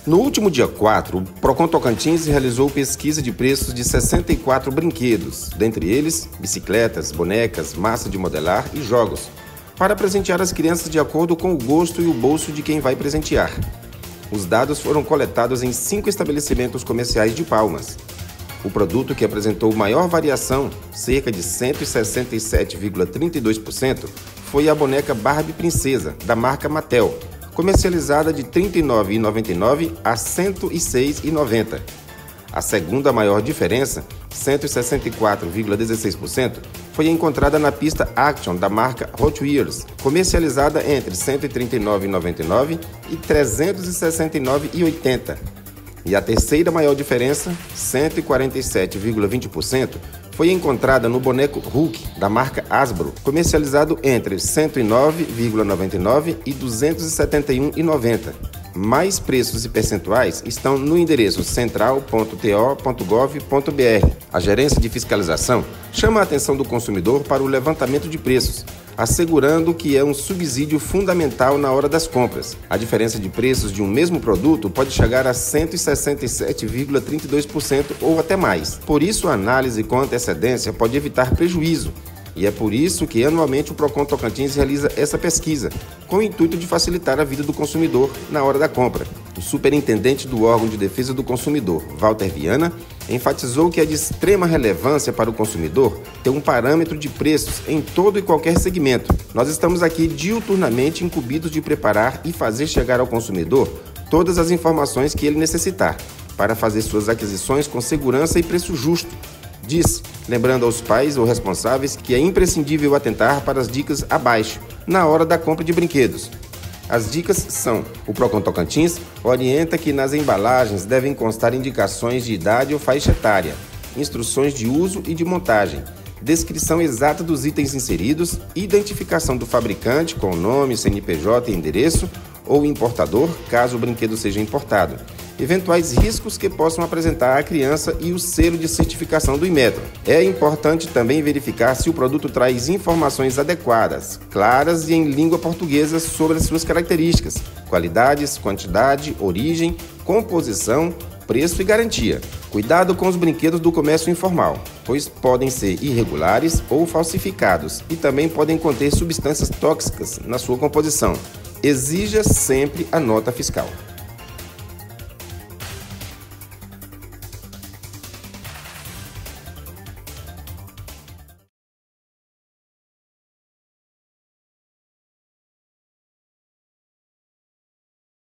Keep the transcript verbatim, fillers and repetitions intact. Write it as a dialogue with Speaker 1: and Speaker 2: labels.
Speaker 1: No último dia quatro, o Procon Tocantins realizou pesquisa de preços de sessenta e quatro brinquedos, dentre eles bicicletas, bonecas, massa de modelar e jogos, para presentear as crianças de acordo com o gosto e o bolso de quem vai presentear. Os dados foram coletados em cinco estabelecimentos comerciais de Palmas. O produto que apresentou maior variação, cerca de cento e sessenta e sete vírgula trinta e dois por cento, foi a boneca Barbie Princesa, da marca Mattel, comercializada de trinta e nove reais e noventa e nove centavos a cento e seis reais e noventa centavos. A segunda maior diferença, cento e sessenta e quatro vírgula dezesseis por cento, foi encontrada na pista Action da marca Hot Wheels, comercializada entre cento e trinta e nove reais e noventa e nove centavos e trezentos e sessenta e nove reais e oitenta centavos. E a terceira maior diferença, cento e quarenta e sete vírgula vinte por cento, foi encontrada no boneco Hulk, da marca Hasbro, comercializado entre cento e nove vírgula noventa e nove centavos e duzentos e setenta e um reais e noventa centavos. Mais preços e percentuais estão no endereço central ponto t o ponto gov ponto b r. A Gerência de Fiscalização chama a atenção do consumidor para o levantamento de preços, assegurando que é um subsídio fundamental na hora das compras. A diferença de preços de um mesmo produto pode chegar a cento e sessenta e sete vírgula trinta e dois por cento ou até mais. Por isso, a análise com antecedência pode evitar prejuízo. E é por isso que anualmente o Procon Tocantins realiza essa pesquisa, com o intuito de facilitar a vida do consumidor na hora da compra. O superintendente do órgão de defesa do consumidor, Walter Viana, enfatizou que é de extrema relevância para o consumidor ter um parâmetro de preços em todo e qualquer segmento. Nós estamos aqui diuturnamente incumbidos de preparar e fazer chegar ao consumidor todas as informações que ele necessitar, para fazer suas aquisições com segurança e preço justo. Disse, lembrando aos pais ou responsáveis que é imprescindível atentar para as dicas abaixo, na hora da compra de brinquedos. As dicas são: o Procon Tocantins orienta que nas embalagens devem constar indicações de idade ou faixa etária, instruções de uso e de montagem, descrição exata dos itens inseridos, identificação do fabricante com nome, C N P J e endereço, ou importador, caso o brinquedo seja importado, eventuais riscos que possam apresentar à criança e o selo de certificação do Inmetro. É importante também verificar se o produto traz informações adequadas, claras e em língua portuguesa sobre as suas características, qualidades, quantidade, origem, composição, preço e garantia. Cuidado com os brinquedos do comércio informal, pois podem ser irregulares ou falsificados e também podem conter substâncias tóxicas na sua composição. Exija sempre a nota fiscal.